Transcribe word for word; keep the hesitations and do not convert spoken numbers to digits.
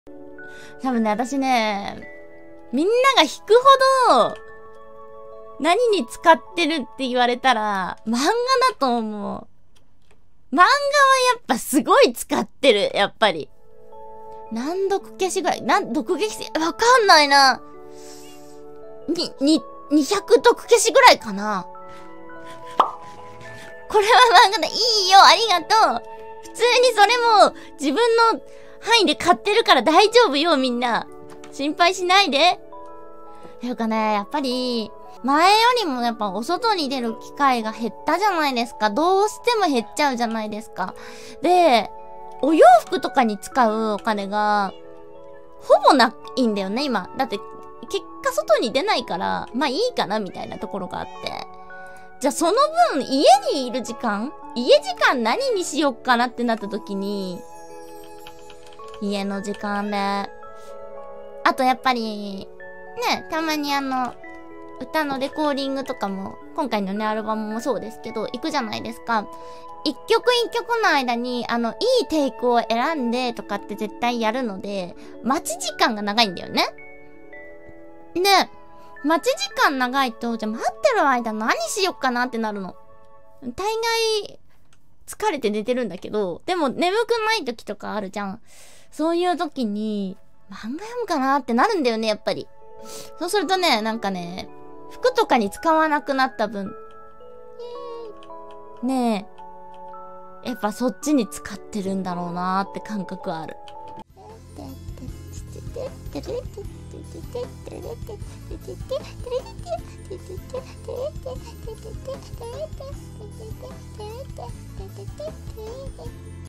多分ね、私ね、みんなが引くほど、何に使ってるって言われたら、漫画だと思う。漫画はやっぱすごい使ってる、やっぱり。何読消しぐらい、何読消し、わかんないな。に、に、にひゃく読消しぐらいかな。これは漫画だ。いいよ、ありがとう。普通にそれも自分の範囲で買ってるから大丈夫よ、みんな。心配しないで。ていうかね、やっぱり、前よりもやっぱお外に出る機会が減ったじゃないですか。どうしても減っちゃうじゃないですか。で、お洋服とかに使うお金が、ほぼないんだよね、今。だって、結果外に出ないから、まあいいかな、みたいなところがあって。じゃあその分、家にいる時間家時間何にしよっかなってなった時に、家の時間で。あとやっぱり、ね、たまにあの、歌のレコーディングとかも、今回のね、アルバムもそうですけど、行くじゃないですか。一曲一曲の間に、あの、いいテイクを選んでとかって絶対やるので、待ち時間が長いんだよね。で、待ち時間長いと、じゃあ待ってる間何しよっかなってなるの。大概、疲れて寝てるんだけど、でも眠くない時とかあるじゃん。そういう時に、漫画読むかなってなるんだよね、やっぱり。そうするとね、なんかね、服とかに使わなくなった分、ねえ、やっぱそっちに使ってるんだろうなーって感覚はある。